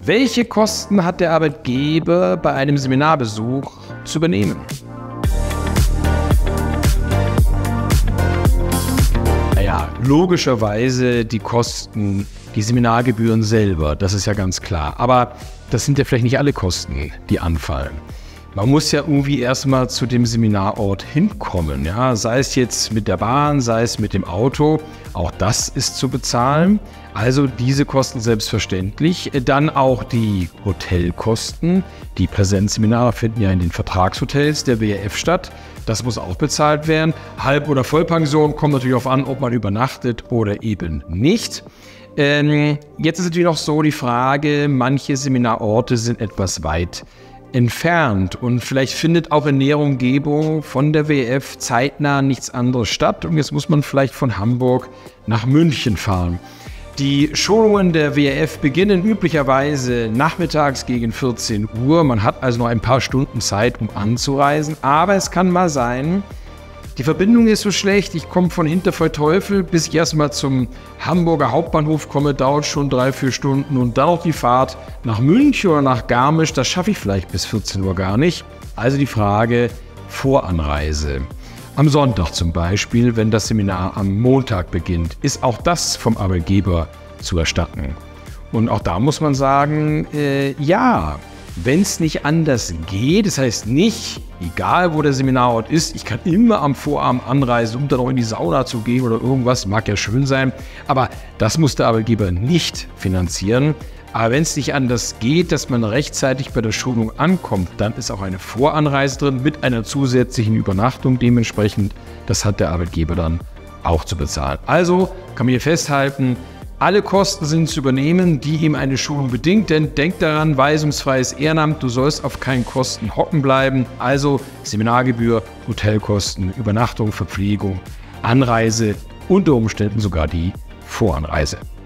Welche Kosten hat der Arbeitgeber bei einem Seminarbesuch zu übernehmen? Naja, logischerweise die Kosten, die Seminargebühren selber, das ist ja ganz klar. Aber das sind ja vielleicht nicht alle Kosten, die anfallen. Man muss ja irgendwie erstmal zu dem Seminarort hinkommen, ja? Sei es jetzt mit der Bahn, sei es mit dem Auto, auch das ist zu bezahlen. Also diese Kosten selbstverständlich. Dann auch die Hotelkosten. Die Präsenzseminare finden ja in den Vertragshotels der WRF statt. Das muss auch bezahlt werden. Halb- oder Vollpension kommt natürlich darauf an, ob man übernachtet oder eben nicht. Jetzt ist natürlich noch so die Frage, manche Seminarorte sind etwas weit entfernt und vielleicht findet auch in näherer Umgebung von der WRF zeitnah nichts anderes statt und jetzt muss man vielleicht von Hamburg nach München fahren. Die Schulungen der WRF beginnen üblicherweise nachmittags gegen 14 Uhr. Man hat also noch ein paar Stunden Zeit, um anzureisen, aber es kann mal sein, die Verbindung ist so schlecht, ich komme von Hinterpfeufteufel, bis ich erstmal zum Hamburger Hauptbahnhof komme, dauert schon 3-4 Stunden und dann auch die Fahrt nach München oder nach Garmisch, das schaffe ich vielleicht bis 14 Uhr gar nicht. Also die Frage Voranreise. Am Sonntag zum Beispiel, wenn das Seminar am Montag beginnt, ist auch das vom Arbeitgeber zu erstatten. Und auch da muss man sagen, ja, wenn es nicht anders geht, das heißt nicht, egal wo der Seminarort ist, ich kann immer am Vorabend anreisen, um dann auch in die Sauna zu gehen oder irgendwas, mag ja schön sein, aber das muss der Arbeitgeber nicht finanzieren. Aber wenn es nicht anders geht, dass man rechtzeitig bei der Schulung ankommt, dann ist auch eine Voranreise drin mit einer zusätzlichen Übernachtung dementsprechend. Das hat der Arbeitgeber dann auch zu bezahlen. Also kann man hier festhalten, alle Kosten sind zu übernehmen, die ihm eine Schulung bedingt, denn denk daran, weisungsfreies Ehrenamt, du sollst auf keinen Kosten hocken bleiben. Also Seminargebühr, Hotelkosten, Übernachtung, Verpflegung, Anreise, unter Umständen sogar die Voranreise.